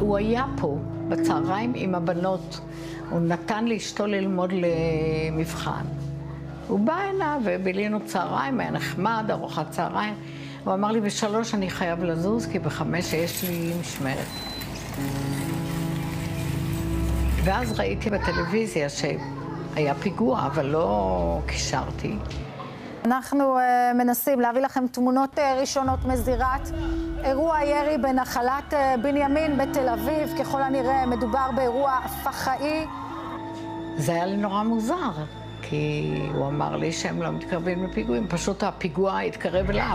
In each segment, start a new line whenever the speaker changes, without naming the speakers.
הוא היה פה בצהריים עם הבנות. הוא נתן לאשתו ללמוד למבחן. הוא בא הנה ובילינו צהריים, היה נחמד, ארוחת צהריים. הוא אמר לי, ב3 אני חייב לזוז, כי ב5 יש לי משמרת. ואז ראיתי בטלוויזיה שהיה פיגוע, אבל לא קישרתי.
אנחנו מנסים להביא לכם תמונות ראשונות מזירת אירוע ירי בנחלת בנימין בתל אביב. ככל הנראה מדובר באירוע פח"עי.
זה היה לי נורא מוזר, כי הוא אמר לי שהם לא מתקרבים לפיגועים, פשוט הפיגוע התקרב אליו.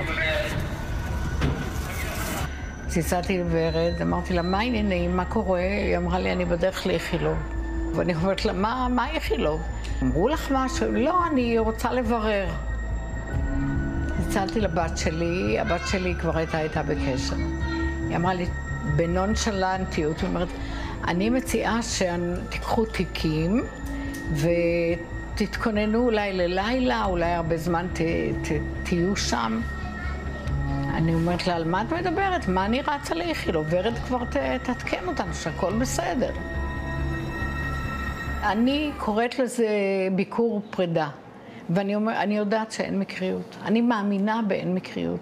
צלצלתי לוורד, אמרתי לה, מה העניינים, מה קורה? היא אמרה לי, אני בדרך לאיכילוב. ואני אומרת לה, מה איכילוב? אמרו לך משהו? לא, אני רוצה לברר. צלצלתי לבת שלי, הבת שלי כבר הייתה בקשר. היא אמרה לי, בנונשלנטיות, היא אומרת, אני מציעה שתיקחו תיקים ותתכוננו אולי ללילה, אולי הרבה זמן תהיו שם. אני אומרת לה, על מה את מדברת? מה אני רצה לאיכילוב? ורד כבר תתקן אותנו שהכל בסדר. אני קוראת לזה ביקור פרידה. ואני יודעת שאין מקריות. אני מאמינה באין מקריות.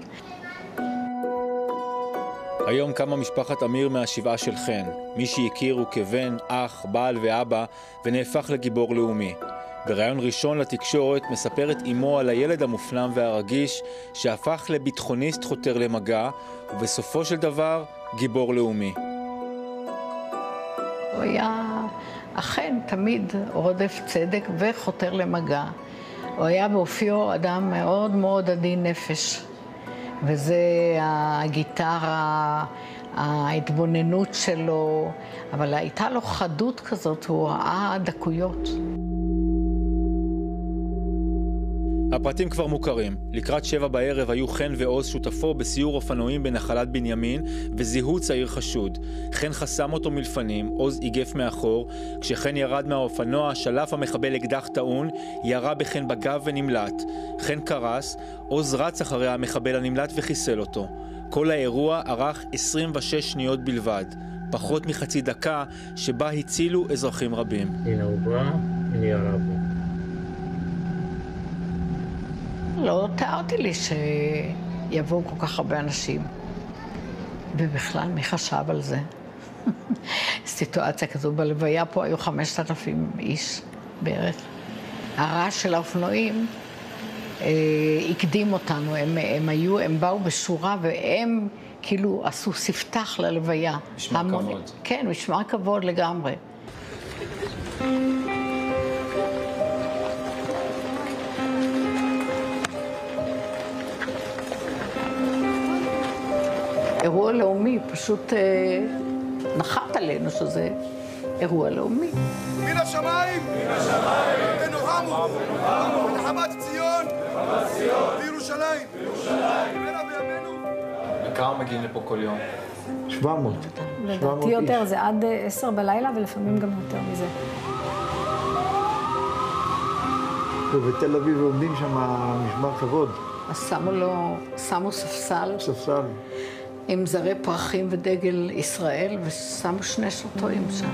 היום קמה משפחת אמיר מהשבעה של חן. מי שהכירו כבן, אח, בעל ואבא, ונהפך לגיבור לאומי. בראיון ראשון לתקשורת מספרת אמו על הילד המופנם והרגיש שהפך לביטחוניסט חותר למגע, ובסופו של דבר גיבור לאומי.
הוא היה אכן תמיד רודף צדק וחותר למגע. הוא היה באופיו אדם מאוד מאוד עדין נפש, וזה הגיטרה, ההתבוננות שלו, אבל הייתה לו חדות כזאת, הוא ראה דקויות.
הפרטים כבר מוכרים. לקראת 7 בערב היו חן ועוז שותפו בסיור אופנועים בנחלת בנימין וזיהו צעיר חשוד. חן חסם אותו מלפנים, עוז איגף מאחור. כשחן ירד מהאופנוע, שלף המחבל אקדח טעון, ירה בחן בגב ונמלט. חן קרס, עוז רץ אחרי המחבל הנמלט וחיסל אותו. כל האירוע ארך 26 שניות בלבד, פחות מחצי דקה שבה הצילו אזרחים רבים.
הנה הוא בא, הנה ירה בו.
לא תיארתי לי שיבואו כל כך הרבה אנשים. ובכלל, מי חשב על זה? סיטואציה כזו, בלוויה פה היו 5,000 איש בערך. הרעש של האופנועים הקדים אותנו, הם באו בשורה והם כאילו עשו ספתח ללוויה.
משמר כבוד.
כן, משמר כבוד לגמרי. אירוע לאומי, פשוט נחת עלינו שזה אירוע לאומי.
מן השמיים! מן השמיים! ונוחמו! ונחמת ציון! וירושלים! במהרה בימינו!
וכמה מגיעים לפה כל יום?
700.
לדעתי יותר, זה עד 10 בלילה ולפעמים גם יותר מזה.
ובתל אביב עומדים שם משמר כבוד.
אז שמו ספסל.
ספסל.
עם זרי פרחים ודגל ישראל, ושמו 2 שוטרים שם.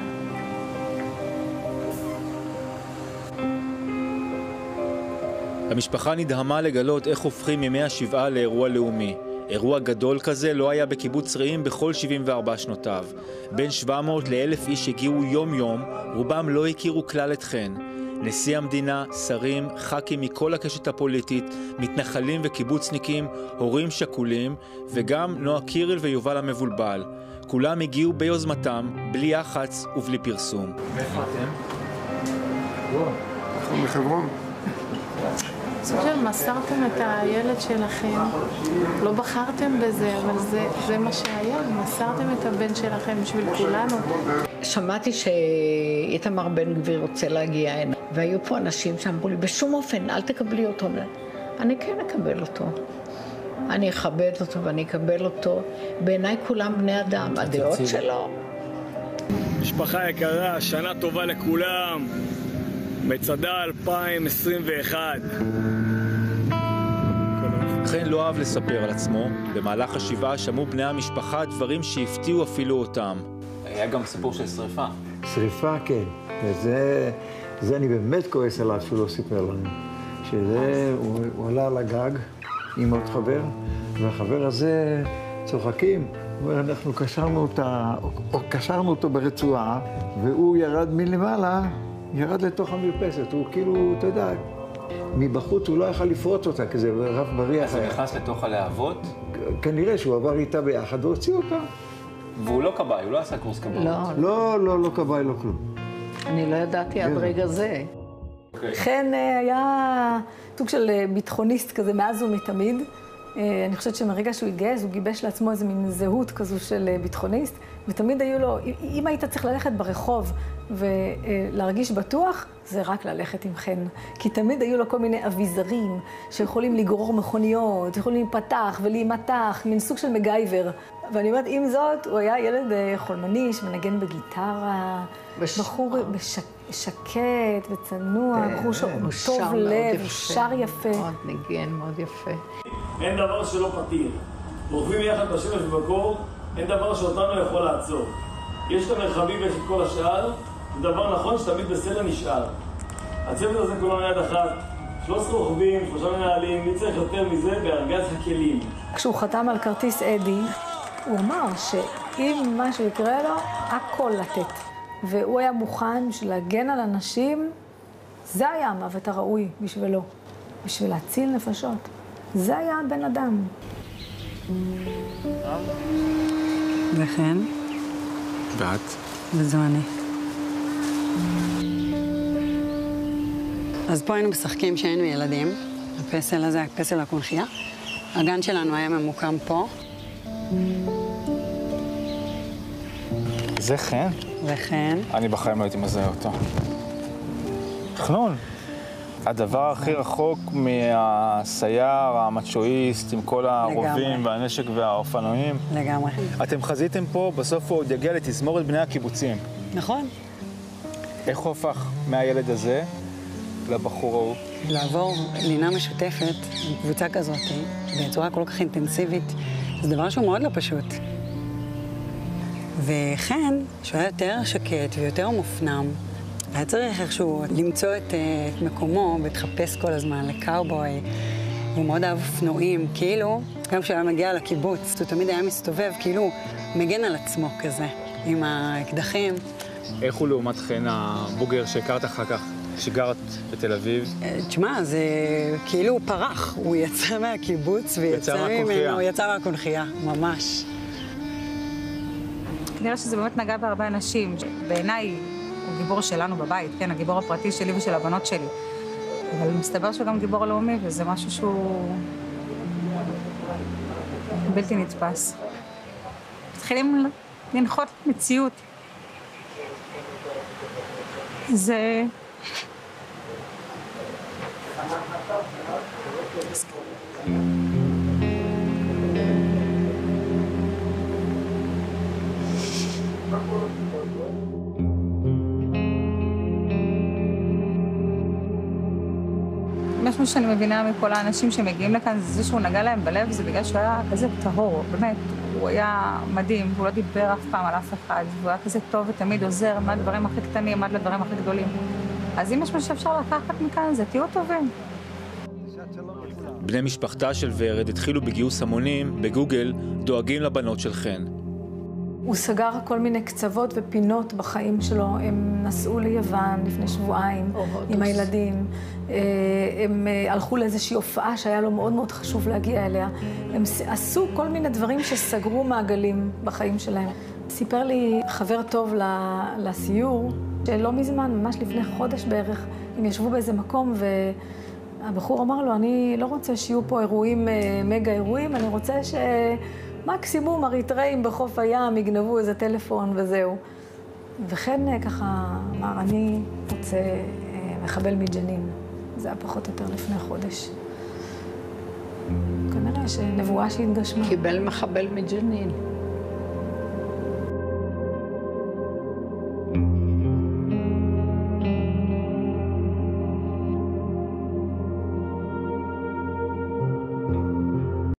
המשפחה נדהמה לגלות איך הופכים ימי השבעה לאירוע לאומי. אירוע גדול כזה לא היה בקיבוץ רעים בכל 74 שנותיו. בין 700 ל1,000 איש הגיעו יום-יום, רובם לא הכירו כלל את חן. נשיא המדינה, שרים, ח"כים מכל הקשת הפוליטית, מתנחלים וקיבוצניקים, הורים שכולים, וגם נועה קירל ויובל המבולבל. כולם הגיעו ביוזמתם, בלי יח"צ ובלי פרסום.
מאיפה אתם?
אנחנו מחברון.
סוג של מסרתם את הילד שלכם, לא בחרתם בזה, אבל זה מה שהיה, מסרתם את הבן שלכם בשביל כולנו.
שמעתי שאיתמר בן גביר רוצה להגיע הנה, והיו פה אנשים שאמרו לי, בשום אופן, אל תקבלי אותו. אני כן אקבל אותו. אני אכבד אותו ואני אקבל אותו. בעיניי כולם בני אדם, הדעות שלו.
משפחה יקרה, שנה טובה לכולם. מצדה 2021.
חן לא אהב לספר על עצמו. במהלך השבעה שמעו בני המשפחה דברים שהפתיעו אפילו אותם. היה גם סיפור של שריפה.
שריפה, כן. וזה אני באמת כועס עליו שהוא לא סיפר לנו. שזה, הוא עלה על הגג עם עוד חבר, והחבר הזה צוחקים. אנחנו קשרנו אותו ברצועה, והוא ירד מלמעלה, ירד לתוך המרפסת. הוא כאילו, אתה יודע, מבחוץ הוא לא יכל לפרוץ אותה, כי זה רב בריח.
אז הוא נכנס לתוך הלהבות?
כנראה שהוא עבר איתה ביחד והוציא אותה.
והוא לא קבעי, הוא לא עשה קורס קבעי.
לא קבעי, לא כלום.
אני לא ידעתי עד רגע זה.
חן היה סוג של ביטחוניסט כזה מאז ומתמיד. אני חושבת שמרגע שהוא התגייס, הוא גיבש לעצמו איזו מין זהות כזו של ביטחוניסט, ותמיד היו לו, אם היית צריך ללכת ברחוב ולהרגיש בטוח, זה רק ללכת עם חן. כי תמיד היו לו כל מיני אביזרים שיכולים לגרור מכוניות, יכולים להיפתח ולהימתח, מין סוג של מגייבר. ואני אומרת, עם זאת, הוא היה ילד חולמני שמנגן בגיטרה, בחור שקט וצנוע, בחור שהוא טוב לב, הוא שר יפה.
מאוד ניגן, מאוד יפה.
אין דבר שלא פתיר. רוכבים יחד בשמש ובקור, אין דבר שאותנו יכול לעצור. יש את המרחבים ויש את כל השאר, זה דבר נכון שתמיד בסדר נשאר. הצוות הזה כולנו יד אחת, 13 רוכבים, 3 מנהלים, מי צריך יותר מזה בארגז הכלים.
כשהוא חתם על כרטיס אדי, הוא אמר שאם משהו יקרה לו, הכל לתת. והוא היה מוכן להגן על אנשים, זה היה המוות הראוי בשבילו, בשביל להציל נפשות. זה היה בן אדם.
וכן?
ואת?
וזו אני. אז פה היינו משחקים שהיינו ילדים. הפסל הזה, הפסל הקונחייה. הגן שלנו היה ממוקם פה.
זה חן?
וכן?
אני בחיים לא הייתי מזהה אותו. חנון. הדבר הכי רחוק מהסייר, המצ'ואיסט, עם כל הרובים והנשק והאופנועים.
לגמרי.
אתם חזיתם פה, בסוף הוא עוד יגיע לתזמורת בני הקיבוצים.
נכון.
איך הוא הפך מהילד הזה לבחור ההוא?
לעבור לינה משותפת עם קבוצה כזאת, בצורה כל כך אינטנסיבית, זה דבר שהוא מאוד לא פשוט. וכן, שהוא היה יותר שקט ויותר מופנם, היה צריך איכשהו למצוא את מקומו ולהתחפש כל הזמן לקאובוי. הוא מאוד אהב אופנועים, כאילו, גם כשהוא היה מגיע לקיבוץ, הוא תמיד היה מסתובב, כאילו, מגן על עצמו כזה, עם האקדחים.
איך הוא לעומת חן הבוגר שהכרת אחר כך, שגרת בתל אביב?
תשמע, זה כאילו הוא פרח, הוא יצא מהקיבוץ ויצא ממנו, הוא יצא מהקונחייה, ממש.
נראה שזה באמת נגע בהרבה אנשים. בעיניי הוא גיבור שלנו בבית, כן, הגיבור הפרטי שלי ושל הבנות שלי. אבל מסתבר שהוא גם גיבור לאומי, וזה משהו שהוא בלתי נתפס. מתחילים לנחות מציאות. זה... משהו שאני מבינה מכל האנשים שמגיעים לכאן, זה שהוא נגע להם בלב, זה בגלל שהוא היה כזה טהור, באמת. הוא היה מדהים, הוא לא דיבר אף פעם על אף אחד, והוא היה כזה טוב ותמיד עוזר מהדברים הכי קטנים עד לדברים הכי גדולים. אז אם יש משהו שאפשר לקחת מכאן, זה תהיו טובים.
בני משפחתה של ורד התחילו בגיוס המונים בגוגל דואגים לבנות של חן.
הוא סגר כל מיני קצוות ופינות בחיים שלו. הם נסעו ליוון לפני שבועיים עם הילדים. הם הלכו לאיזושהי הופעה שהיה לו מאוד מאוד חשוב להגיע אליה. הם עשו כל מיני דברים שסגרו מעגלים בחיים שלהם. סיפר לי חבר טוב לסיור, שלא מזמן, ממש לפני חודש בערך, הם ישבו באיזה מקום והבחור אמר לו, אני לא רוצה שיהיו פה אירועים, מגה אירועים, אני רוצה מקסימום אריתראים בחוף הים יגנבו איזה טלפון וזהו. וכן ככה אמר, אני רוצה מחבל מג'נין. זה היה פחות או יותר לפני חודש. כנראה שנבואה שהתגשמה.
קיבל מחבל מג'נין.